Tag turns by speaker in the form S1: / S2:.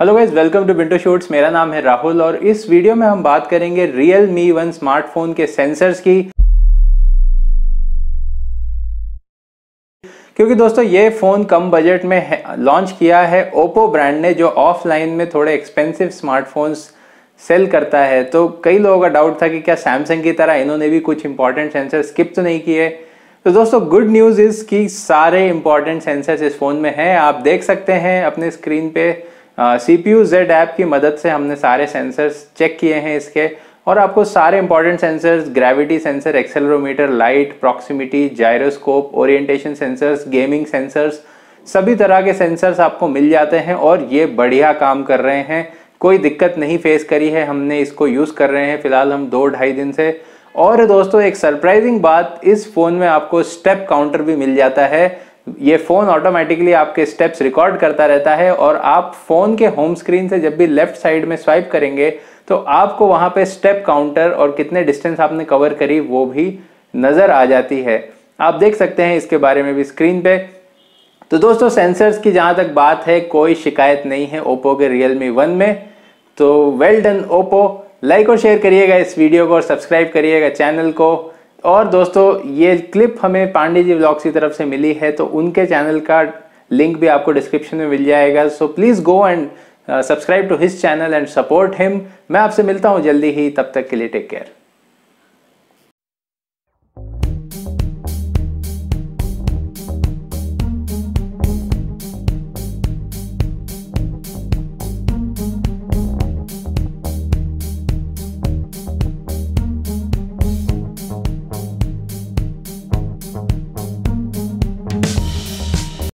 S1: Hello guys, welcome to Binto shorts. मेरा नाम है राहुल और इस वीडियो में हम बात करेंगे Realme 1 स्मार्टफोन के सेंसर्स की। क्योंकि दोस्तों ये फ़ोन कम बजट में लॉन्च किया है ओप्पो ब्रांड ने, जो ऑफलाइन में थोड़े एक्सपेंसिव स्मार्टफोन्स सेल करता है। तो कई लोगों का डाउट था कि क्या सैमसंग की तरह इन्होंने भी कुछ इंपॉर्टेंट सेंसर स्किप तो नहीं किए। तो दोस्तों गुड न्यूज़ इज़ कि सारे इंपॉर्टेंट सेंसर्स इस फ़ोन में हैं। आप देख सकते हैं अपने स्क्रीन पे CPU Z ऐप की मदद से हमने सारे सेंसर्स चेक किए हैं इसके, और आपको सारे important sensors, gravity sensor, accelerometer, light, proximity, gyroscope, orientation sensors, gaming sensors, सभी तरह के सेंसर्स आपको मिल जाते हैं और ये बढ़िया काम कर रहे हैं। कोई दिक्कत नहीं फेस करी है हमने, इसको यूज़ कर रहे हैं फिलहाल हम 2-2.5 दिन से। और दोस्तों एक सरप्राइजिंग बात, इस फ़ोन में आपको स्टेप काउंटर भी मिल जाता है। ये फ़ोन ऑटोमेटिकली आपके स्टेप्स रिकॉर्ड करता रहता है और आप फ़ोन के होम स्क्रीन से जब भी लेफ्ट साइड में स्वाइप करेंगे तो आपको वहाँ पे स्टेप काउंटर और कितने डिस्टेंस आपने कवर करी वो भी नज़र आ जाती है। आप देख सकते हैं इसके बारे में भी स्क्रीन पे। तो दोस्तों सेंसर्स की जहाँ तक बात है, कोई शिकायत नहीं है ओप्पो के Realme 1 में। तो वेल डन ओप्पो। लाइक और शेयर करिएगा इस वीडियो को और सब्सक्राइब करिएगा चैनल को। और दोस्तों ये क्लिप हमें पांडे जी व्लॉग्स की तरफ से मिली है, तो उनके चैनल का लिंक भी आपको डिस्क्रिप्शन में मिल जाएगा। So please go and subscribe to his channel and support him. मैं आपसे मिलता हूँ जल्दी ही, तब तक के लिए टेक केयर।